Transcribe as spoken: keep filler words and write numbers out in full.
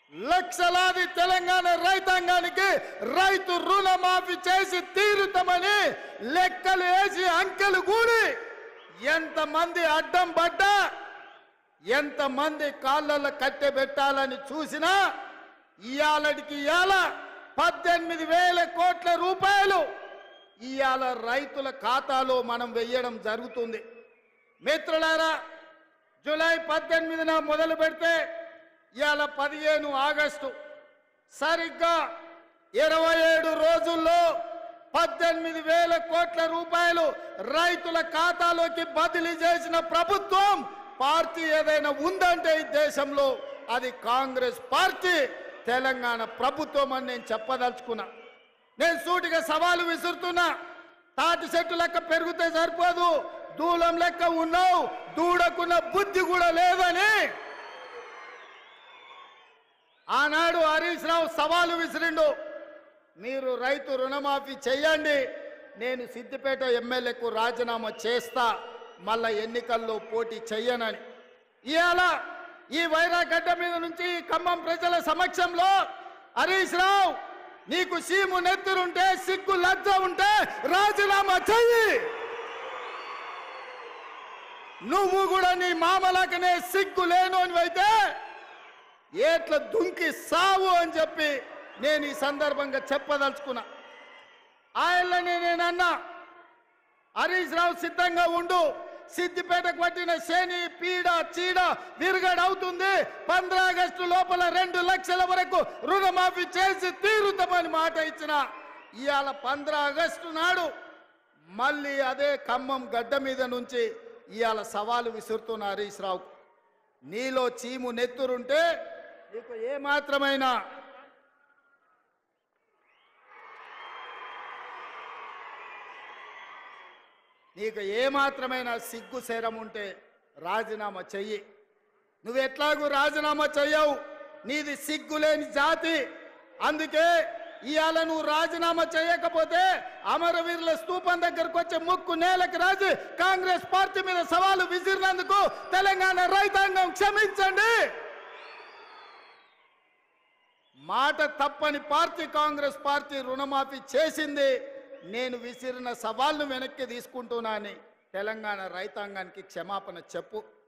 లక్షలాది తెలంగాణ రైతాంగానికి రైతు రుణమాఫీ చేసి తీరుతామని లెక్కలు వేసి అంకెలు కూడి ఎంతమంది అడ్డం పడ్డా ఎంతమంది కాళ్ళల్లో కట్టెబెట్టాలని చూసినా ఇయాలటికి ఇయాల పద్దెనిమిది వేల కోట్ల రూపాయలు ఇయాల రైతుల ఖాతాలో మనం వెయ్యడం జరుగుతుంది. మిత్రులారా, జూలై పద్దెనిమిదిన మొదలు పెడితే ఇవాళ పదిహేను ఆగస్టు సరిగ్గా ఇరవై ఏడు రోజుల్లో పద్దెనిమిది వేల కోట్ల రూపాయలు రైతుల ఖాతాలోకి బదిలీ చేసిన ప్రభుత్వం పార్టీ ఏదైనా ఉందంటే ఈ దేశంలో అది కాంగ్రెస్ పార్టీ, తెలంగాణ ప్రభుత్వం అని నేను చెప్పదలుచుకున్నా. నేను సూటిగా సవాలు విసురుతున్నా. తాటి చెట్టు లెక్క పెరిగితే సరిపోదు, దూలం లెక్క ఉన్నావు, దూడకున్న బుద్ధి కూడా లేదని ఆనాడు హరీష్ రావు సవాలు విసిరిండు. మీరు రైతు రుణమాఫీ చెయ్యండి, నేను సిద్దిపేట ఎమ్మెల్యేకు రాజీనామా చేస్తా, మళ్ళా ఎన్నికల్లో పోటీ చెయ్యనని. ఇవాళ ఈ వైరాగడ్డ మీద నుంచి ఖమ్మం ప్రజల సమక్షంలో హరీష్ రావు, నీకు సీము నెత్తురుంటే సిగ్గు లజ్జ ఉంటే రాజీనామా చెయ్యి. నువ్వు కూడా నీ మామలకనే సిగ్గు లేనోనివైతే ఏట్ల దుంకి సావు అని చెప్పి నేను ఈ సందర్భంగా చెప్పదలుచుకున్నా. ఆయననే నేనన్నా, హరీష్ రావు సిద్ధంగా ఉండు, సిద్దిపేటకు పట్టిన శని పీడ చీడ విరుగడవుతుంది, పంద్రా ఆగస్టు లోపల రెండు లక్షల వరకు రుణమాఫీ చేసి తీరుతామని మాట ఇచ్చిన ఇవాళ పంద్రా ఆగస్టు నాడు మళ్ళీ అదే ఖమ్మం గడ్డ మీద నుంచి ఇవాళ సవాలు విసురుతున్న హరీష్ రావు, నీలో చీము నెత్తురుంటే నీకు ఏమాత్రమైనా నీకు ఏమాత్రమైనా సిగ్గు శరం ఉంటే రాజీనామా చెయ్యి. నువ్వు ఎట్లాగూ రాజీనామా చెయ్యవు, నీది సిగ్గులేని జాతి. అందుకే ఇవాళ నువ్వు రాజీనామా చేయకపోతే అమరవీరుల స్తూపం దగ్గరకు వచ్చే ముక్కు నేలకు రాజు కాంగ్రెస్ పార్టీ మీద సవాలు విసిరినందుకు తెలంగాణ రైతాంగం క్షమించండి. మాట తప్పని పార్టీ కాంగ్రెస్ పార్టీ రుణమాఫీ చేసింది. నేను విసిరిన సవాల్ను వెనక్కి తీసుకుంటున్నానని తెలంగాణ రైతాంగానికి క్షమాపణ చెప్పు.